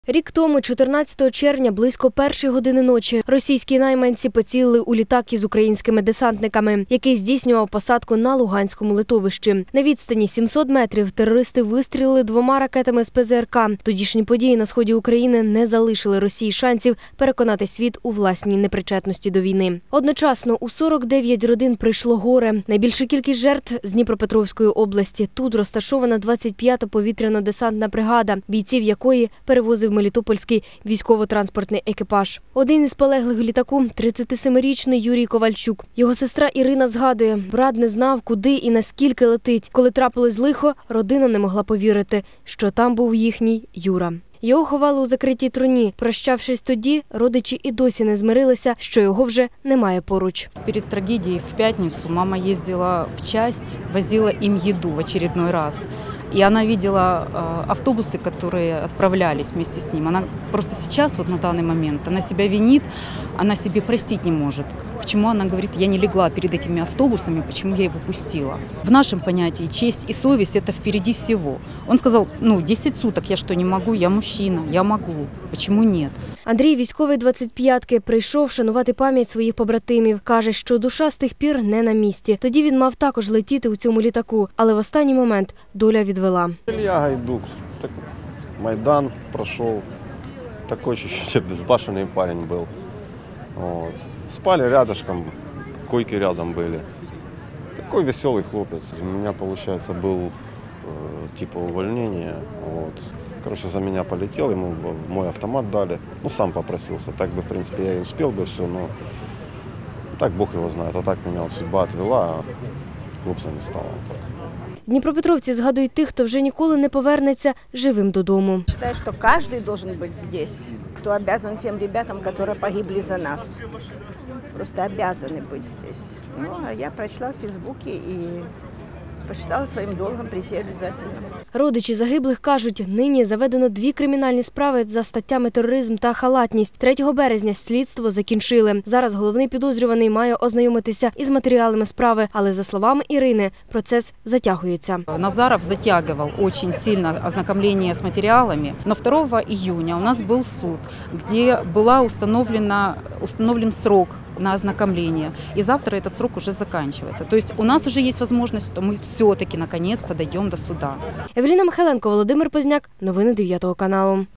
Рік тому, 14 червня, близько 1-ї години ночі, російські найманці поцілили у літак із українськими десантниками, який здійснював посадку на Луганському литовищі. На відстані 700 метрів терористи вистрілили 2 ракетами з ПЗРК. Тодішні події на сході України не залишили Росії шансів переконати світ у власній непричетності до війни. Одночасно у 49 родин прийшло горе. Найбільша кількість жертв з Дніпропетровської області. Тут розташована 25-та повітряно-десантна бригада, бійців якої перевозив Мелітопольський військово-транспортний екіпаж. Один із полеглих в літаку – 37-річний Юрій Ковальчук. Його сестра Ірина згадує, брат не знав, куди і наскільки летить. Коли трапилось лихо, родина не могла повірити, що там був їхній Юра. Його ховали у закритій труні. Прощавшись тоді, родичі і досі не змирилися, що його вже немає поруч. Перед трагедией в пятницу мама ездила в часть, возила им еду в очередной раз. И она видела автобусы, которые отправлялись вместе с ним. Она просто сейчас, вот на данный момент, она себя винит, она себе простить не может. Почему она говорит, я не легла перед этими автобусами, почему я его пустила. В нашем понятии честь и совесть – это впереди всего. Он сказал, 10 суток я что, не могу, я мужчина, я могу, почему нет? Андрій, військовий 25-ки, прийшов шанувати пам'ять своїх побратимів. Каже, що душа з тих пір не на місці. Тоді він мав також летіти у цьому літаку, але в останній момент доля відвела. Илья Гайдук, Майдан прошел, такой чуть-чуть безбашенный парень был. Вот. Спали рядышком, койки рядом были. Такой веселый хлопец. У меня, получается, был типа увольнение. Вот. Короче, за меня полетел, ему мой автомат дали. Сам попросился. Так бы, в принципе, я и успел бы все, но так Бог его знает. А так меня вот судьба отвела, а хлопца не стало. Дніпропетровці згадують тих, хто вже ніколи не повернеться живим додому. Считаю, что каждый должен быть здесь, кто обязан тем ребятам, которые погибли за нас. Просто обязаны быть здесь. А я прочла в Фейсбуке и посчитала своим долгом прийти обязательно. Родичі загиблих кажуть, нині заведено 2 кримінальні справи за статтями тероризм та халатність. 3 березня слідство закінчили. Зараз головний підозрюваний має ознайомитися із матеріалами справи, але, за словами Ірини, процес затягується. Назаров затягивал очень сильно ознакомление с материалами. Но 2 июня у нас был суд, где был установлен срок на ознакомление. И завтра этот срок уже заканчивается. То есть у нас уже есть возможность, что мы все-таки наконец-то дойдем до суда. Евеліна Михайленко, Володимир Позняк. Новини 9 каналу.